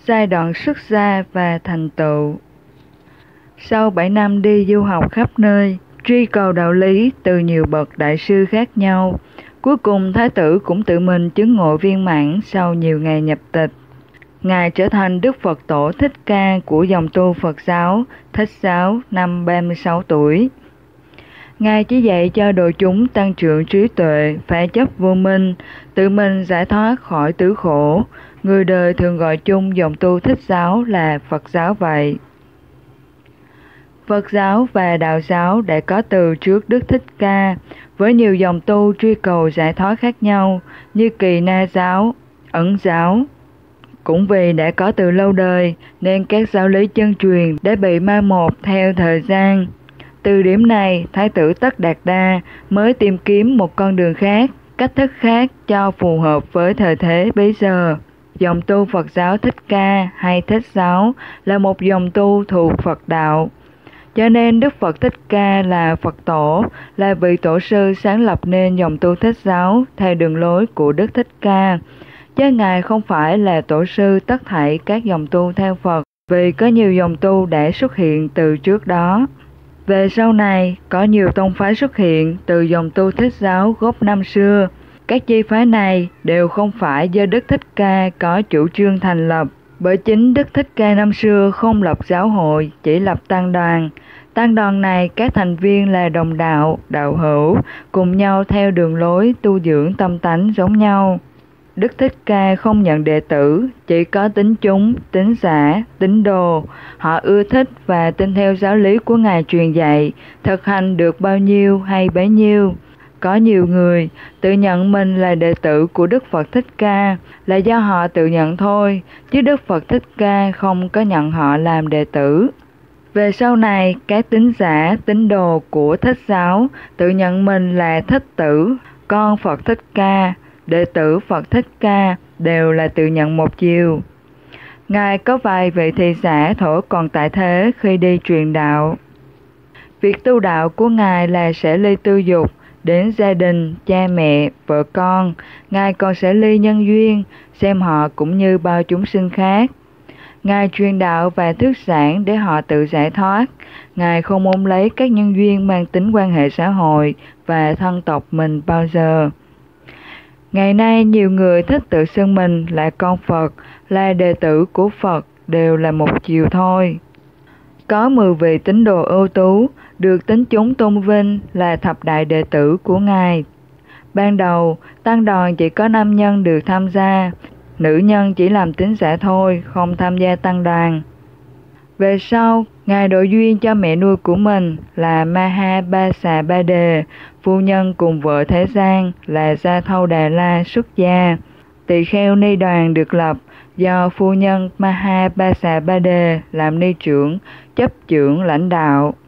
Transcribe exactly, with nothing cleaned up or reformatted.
Giai đoạn xuất gia và thành tựu. Sau bảy năm đi du học khắp nơi, truy cầu đạo lý từ nhiều bậc đại sư khác nhau, cuối cùng Thái tử cũng tự mình chứng ngộ viên mãn sau nhiều ngày nhập tịch. Ngài trở thành Đức Phật Tổ Thích Ca của dòng tu Phật giáo Thích Giáo năm ba mươi sáu tuổi. Ngài chỉ dạy cho đội chúng tăng trưởng trí tuệ, phá chấp vô minh, tự mình giải thoát khỏi tứ khổ. Người đời thường gọi chung dòng tu Thích Giáo là Phật giáo vậy. Phật giáo và Đạo giáo đã có từ trước Đức Thích Ca, với nhiều dòng tu truy cầu giải thoát khác nhau như Kỳ Na giáo, Ẩn giáo. Cũng vì đã có từ lâu đời nên các giáo lý chân truyền đã bị mai một theo thời gian. Từ điểm này, Thái tử Tất Đạt Đa mới tìm kiếm một con đường khác, cách thức khác cho phù hợp với thời thế bấy giờ. Dòng tu Phật giáo Thích Ca hay Thích Giáo là một dòng tu thuộc Phật đạo. Cho nên Đức Phật Thích Ca là Phật Tổ, là vị tổ sư sáng lập nên dòng tu Thích Giáo theo đường lối của Đức Thích Ca. Chứ Ngài không phải là tổ sư tất thảy các dòng tu theo Phật, vì có nhiều dòng tu đã xuất hiện từ trước đó. Về sau này, có nhiều tông phái xuất hiện từ dòng tu Thích Giáo gốc năm xưa. Các chi phái này đều không phải do Đức Thích Ca có chủ trương thành lập, bởi chính Đức Thích Ca năm xưa không lập giáo hội, chỉ lập tăng đoàn. Tăng đoàn này các thành viên là đồng đạo, đạo hữu, cùng nhau theo đường lối tu dưỡng tâm tánh giống nhau. Đức Thích Ca không nhận đệ tử, chỉ có tín chúng, tín giả, tín đồ. Họ ưa thích và tin theo giáo lý của Ngài truyền dạy, thực hành được bao nhiêu hay bấy nhiêu. Có nhiều người tự nhận mình là đệ tử của Đức Phật Thích Ca là do họ tự nhận thôi, chứ Đức Phật Thích Ca không có nhận họ làm đệ tử. Về sau này, các tín giả, tín đồ của Thích Giáo tự nhận mình là Thích Tử, con Phật Thích Ca, đệ tử Phật Thích Ca, đều là tự nhận một chiều. Ngài có vài vị thị giả thổ còn tại thế khi đi truyền đạo. Việc tu đạo của Ngài là sẽ ly tư dục, đến gia đình, cha mẹ, vợ con. Ngài còn sẽ ly nhân duyên, xem họ cũng như bao chúng sinh khác. Ngài truyền đạo và thuyết giảng để họ tự giải thoát. Ngài không ôm lấy các nhân duyên mang tính quan hệ xã hội và thân tộc mình bao giờ. Ngày nay nhiều người thích tự xưng mình là con Phật, là đệ tử của Phật, đều là một chiều thôi. Có mười vị tín đồ ưu tú, được tín chúng tôn vinh là thập đại đệ tử của Ngài. Ban đầu, tăng đoàn chỉ có nam nhân được tham gia, nữ nhân chỉ làm tín giả thôi, không tham gia tăng đoàn. Về sau, Ngài độ duyên cho mẹ nuôi của mình là Maha Ba Xà Ba Đề, phu nhân cùng vợ thế gian là Gia Thâu Đà La xuất gia. Tỳ kheo ni đoàn được lập do phu nhân Maha Ba Xà Ba Đề làm ni trưởng, chấp trưởng lãnh đạo.